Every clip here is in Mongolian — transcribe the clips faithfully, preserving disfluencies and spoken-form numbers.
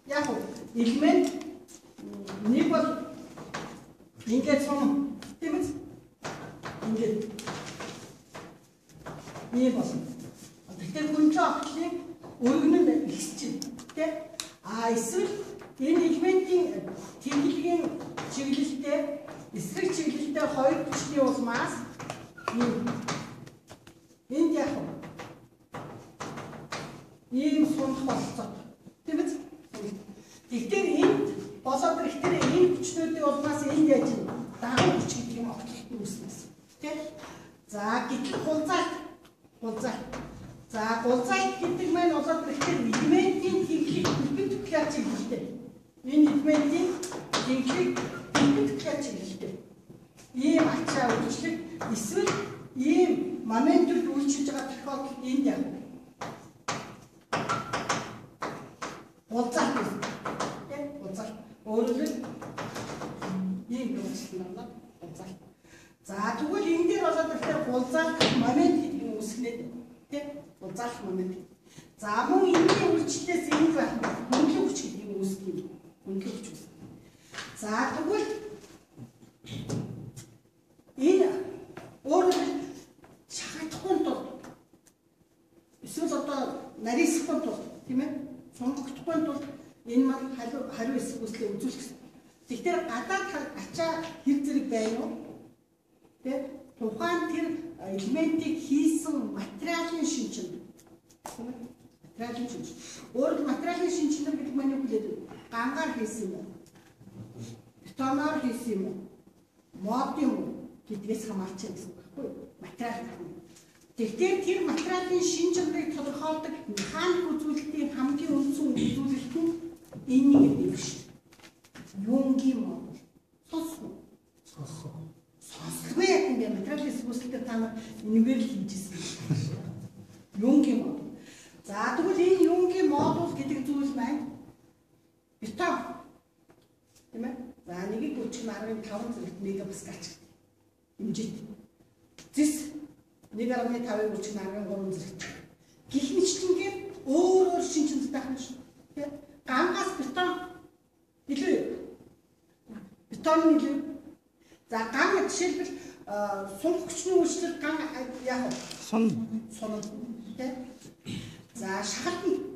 яг элемент нэг бол ингээд сум тийм үү? Ингээд ийм болно. Тэгэхээр хүн ч очлыг өргөнөнд ихсэж тийм. А эсвэл энэ элементийн тэмдэглэгийн чиглэлтэй эсрэг чиглэлтэй хоёр хүчний улмаас энд яг ийм сунах болцоо. Тийм үү? Тэгэхээр энд болоод ирэхээр энэ хүчнүүдийн улмаас энд яаж дагуу хүч гэдэг юм очлолт үүснэ. Тийм. За гэтэл гулзайт гулзайт. За гулзайт гэдэг маань болоод ирэхээр элементийн тэмдэглэг бүхэн түгхээ чиглэлтэй. Энэ элементийн тэмдэглэг бүхэн түгхээ чиглэлтэй. Ийм ачаа үйлчлэг эсвэл ийм моментууд үйлчилж байгаа тохиолдолд энд яг гулзайт гэсэн. Тийм гулзайт. Өөрөөр ийм үйлчлэл байна. Гулзайт. За тэгвэл энэ дээр болоод ирэхээр гулзайт момент гэдэг нь үүсгэнэ. Тийм гулзайт момент. За мөн энэний үйлчлэлээс энд байх хөндлөн хүч гэдэг нь үүсгэнэ. Хөндлөн хүч үүсгэнэ. За тэгвэл энэ өөрөөр шахагдахгүй тул эсвэл одоо нарийсахгүй тул тийм ээ сонгогдохгүй тул энэ маань хариу эсрэг үүслээ үзүүлэх гэсэн. Тэгэхээр гадаад ачаа хэр зэрэг байна уу? Тэ тухайн тэр элементийг хийсэн материалын шинжлэл. Материалын шинжлэл. Өөрөөр материалын шинжлэл гэдэг маань юу хэлээд вэ? Гангаар хийсэн юм. Бетоноор хийсэн юм. Мод юм гэдгээс хамаарч байгаа гэсэн үг байхгүй юу? Материал. Тэгэхээр тэр материалын шинжилгээг тодорхойлдог механик үзүүлэлтийн хамгийн үндсэн үзүүлэлт нь энэ гэдэг юм шүү. Юнгийн мод. Сонсгоо. Сонсгоо. Сонсгоо яг ингэ материалын үзүүлэлтээр та нар энэгээр л хийжсэн. Юнгийн мод. За тэгвэл энэ юнгийн модул гэдэг зүйл маань бетон. Тийм ээ? За нэгийг бүчиг арван таван зэрэг мегапаскал хэмжээт. Зис нэг арван таван бүчиг арван гурван зэрэг. Гэх мэтлэнгээр өөр өөр шинжилгээ таах шүү. Тийм. Гангаас бетон илүү юу? Бетон илүү. За ган жишээлбэл сунх хүчний үйлчлэл ган яг сон сон тийм. За шахалтна.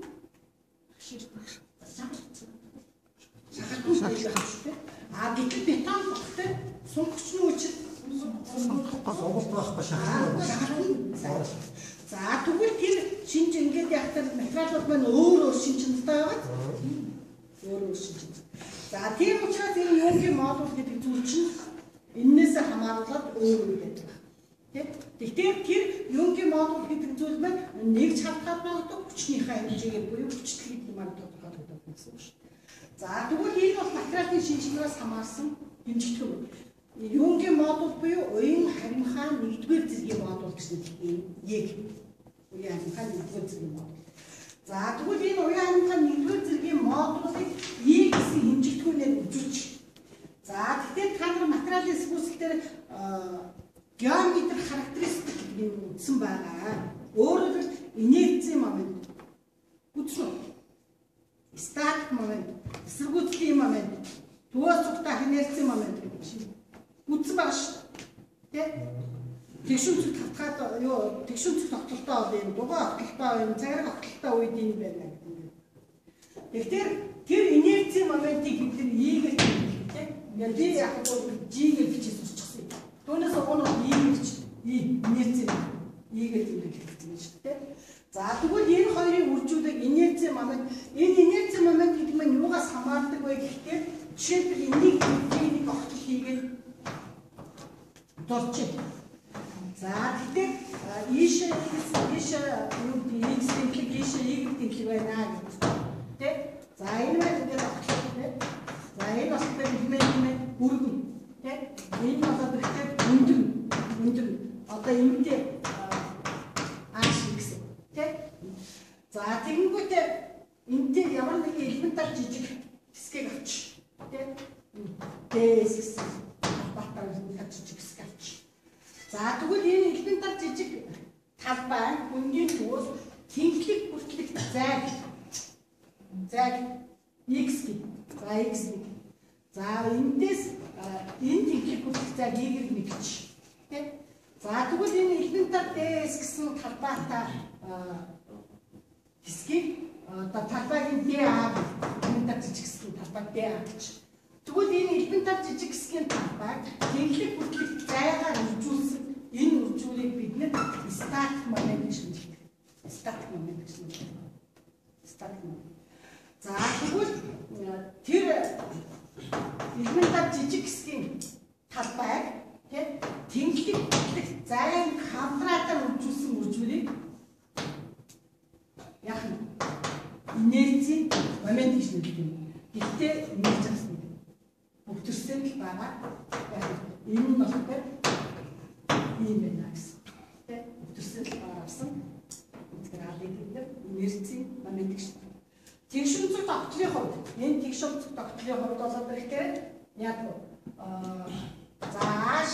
Шахалтна. А гэтэл бетон болохтэй сунх хүчний үйлчлэл сонголт байхгүй шахалтна. За тэгвэл тэр шинж ингээд яхад материалууд маань өөр өөр шинжилтэй байгаа. Өөр өөр шинжилтэй. За тийм учраас энэ юугийн модуль гэдэг зүйл чинь энээс хамааруулаад өөр өөр байдаг. Тэг. Тэгэхээр тэр юугийн модуль гэдэг зүйл маань нэг шалтгаан багтдаг хүчнийхээ хэмжээгээр буюу хүчлэгийг маань тодорхойлдог гэсэн үг шүү. За тэгвэл энэ бол материалын шинжилгээс хамаарсан хэмжигдэх юм. Юугийн модуль буюу уян харимхаа нэгдүгээр зэргийн модуль гэсэн үг. Яг уян харимхаа нэгдүгээр зэргийн модуль. За тэгвэл энэ уян харимхаа нэгдүгээр зэргийн модулыг И гэсэн хэмжигдэхүүнээр үзүүлж. За тэгэхээр та нар материалын сүнслэлээр геометр характеристик гэдэг нь үздсэн байгаа. Өөрөөр хэлбэл инерцийн момент үздсэн. Статик момент, эсэргүүцлийн момент, төвөөс цогтой инерцийн момент гэдэг чинь үздсэн байгаа шүү. Тэ? Тэгшүүн зүг татгаад юу тэгшүүн зүг тогтолтой бол юм дугаа тогтолтой юм цагаан тогтолтой үед юм байна гэдэг. Тэгэхээр тэр инерцийн моментыг бид ийгээр тийм яг би яг G-гээр бичиж сурчихсан. Түүнээс өгнө ийгээр ч инерцийн ийгээр хэлсэн шүү дээ. За тэгвэл энэ хоёрын үржүүлэг инерцийн момент энэ инерцийн момент гэдэг нь юугаас хамаардаг вэ гэхдээ жишээлбэл энийг нэг огтл хийгээд дорч. За тэгэхээр ийшээ ийшээ юу гэдэг X тэмдэг ийшээ Y тэмдэг байна гэдэг. Тэ? За энэ маань ингээд огтлоо тэ. За энэ бас хэлмээр бүргэн. Тэ? Энэ болоод ирэхээр өндөр өндөр одоо энэтэй ааш гэсэн. Тэ? За тэгэнгүүтээ энэтэй ямар нэг элементар жижиг хэсгийг авч. Тэ? Дэс гэсэн батар элементар жижиг хэсэг авч. За тэгвэл энэ элементар жижиг талбай хүнгийн төвөөс тэнхлэг бүртлэг зайг зайг x гэдэг. За x нэг. За эндээс энэ тэнхлэг хүрэх цаг y-ийг нэгж. Тэ? За тэгвэл энэ элементар ds гэсэн талбайтай хэсгийг одоо талбайгийн dA элементар жижиг хэсгийн талбай dA гэж. Тэгвэл энэ элементар жижиг хэсгийн талбайг тэнхлэг хүртэлх зайгаар үржүүлсэн энэ үржүүлийг бид нэр статик момент гэж нэрлэдэг. Статик момент гэж нэрлэдэг. Статик момент. За тэгвэл тэр элементар жижиг хэсгийн талбайг тэнхлэг хүртэлх зайн квадратаар үржүүлсэн үржүүлийг яг инерцийн момент гэж нэрлэдэг. Гэхдээ инерц гэсэн бүгдэрсэн л байгаа. Энэ нь болохоор ийм байна гэсэн. Тэ бүгдэрсэн л байгаарсан. Тэгэхээр алийг гэдэг инерцийн момент гэж. Тэгш өнцөг тогтлын хувьд энэ тэгш өнцөг тогтлын хувьд болоод ирэхээр яг аа зааш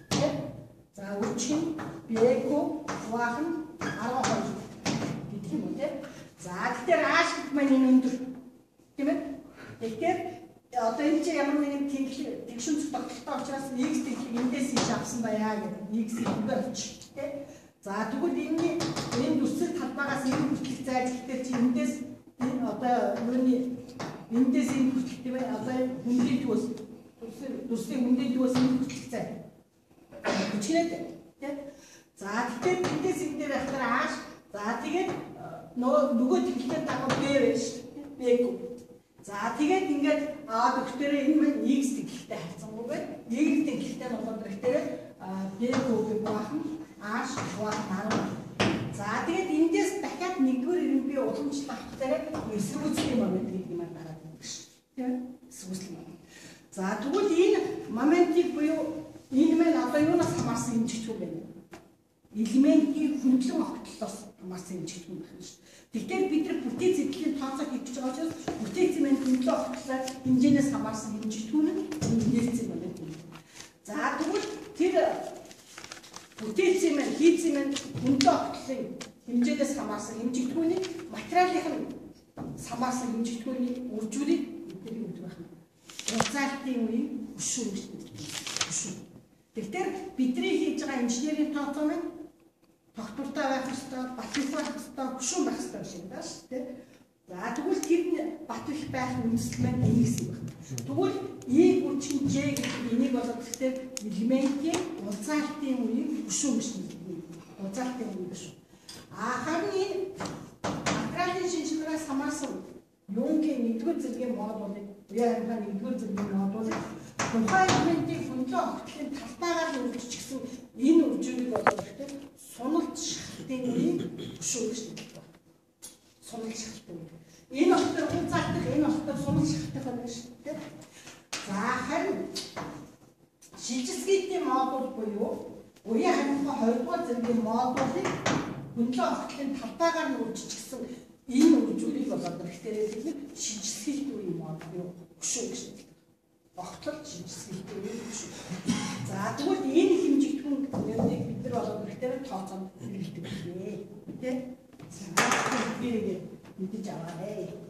за үчин бэко хувахан арга хоёр гэдэг юм уу те. За тэгэхээр ааш гэдэг маань энэ өндөр тийм ээ. Тэгэхээр одоо энэ чи ямар нэгэн тэгш өнцөг тогтолтой учраас x тэнхлэг эндээс иш авсан баяа гэдэг x зүгээр оч тий. За тэгвэл энэ энэ нүсэл талбайгаас энэ хүртэлх зайг гэхдээ чи эндээс энэ одоо юуны эндээс энэ хүртэлх тийм ээ. Одоо хүндийн төвс нүслийн хүндийн төвс энэ хүртэлх зай. Хүчнээд тий. За тэгэхээр эндээс энэ дээр ахтар ааш. За тэгээд нөгөө тэнхлэгтэй дагав b байж бэко. За тэгээд ингээд аваад өгтөрөө энэ маань x тэнхлэгтэй харьцангуй байна. Y тэнхлэгтэй болоод өгтөрөө бэко гэх бахан ааш хуваах арга. За тэгээд эндээс дахиад нэгдүгээр ирэн би уламжлах хэрэгтэй эсвүүцлийн момент гэдэг юм аа гараад байна шүү. Тийм эсвүүцлийн момент. За тэгвэл энэ моментийг буюу энэ маань одоо юунаас хамаарсан хэмжигдэх юм бэ? Элементийн хөндлөн огтлолоос хамаарсан хэмжигдэх юм байна шүү. Тэгэхээр бид нар бүтэц эдлийн тооцоо хийж байгаа учраас бүтэцийн маань хөндлөн огтлол хэмжээнээс хамаарсан хэмжигдэх нь инерцийн момент юм. За тэгвэл тэр бүтэцийн маань хийцийн маань хөндлөн огтлолын хэмжээнээс хамаарсан хэмжигдэхүүний материалын хамаарсан хэмжигдэхүүний үржүүлийг бид нар юу гэдэг вэ? Уцаалтын үеийн хөшүүн гэж нэрлэдэг. Хөшүүн. Тэгэхээр бидний хийж байгаа инженерийн тооцоо маань тогтвортой байх ёстой, бат их байх ёстой, хөшүүн байх ёстой шиг даа шүү дээ. За тэгвэл тэр бат их байх үндэслэл маань энэ гэсэн юм байна. Тэгвэл E хүчин J гэдэг энийг болоод гэхдээ элементийн уцаалтын үеийн хөшүүн гэж нэрлэдэг. Уцаалтын үеийн хөшүүн. А харин энэ материалын шинжилгээс хамаарсан Юнгийн нэгдүгээр зэргийн модулыг яа хаана нэгдүгээр зэргийн модулыг тухайн элементийн хөндлөн огтлын талбайгаар үржижсэн энэ үржүүлэг болоод ихдээ суналт шалтгаалтын үеийн хөшүүн гэж нэрлэдэг. Суналт шалтгаалтын. Энэ октор уцаалтах, энэ октор суналт шалтгаалтах байна шүү дээ. За харин шилжилгээний модуль буюу уян хариуцлага хоёрдугаар зэргийн модулыг хөндлөн огтлын талбайгаар үржижсэн энэ үржүүлэг болоод ирэхдээ шилжилгээний үеийн модуль юу хөшүүн гэж нэрлэдэг. Огтлол шилжилгээний үеийн хөшүүн. За тэгвэл энэ хэмжигдэхүүн нэрийг бид нар болоод ирэхдээ тооцоонд нэрлэдэг гэх юм. Тэ? За би нэг мэдэж аваарай.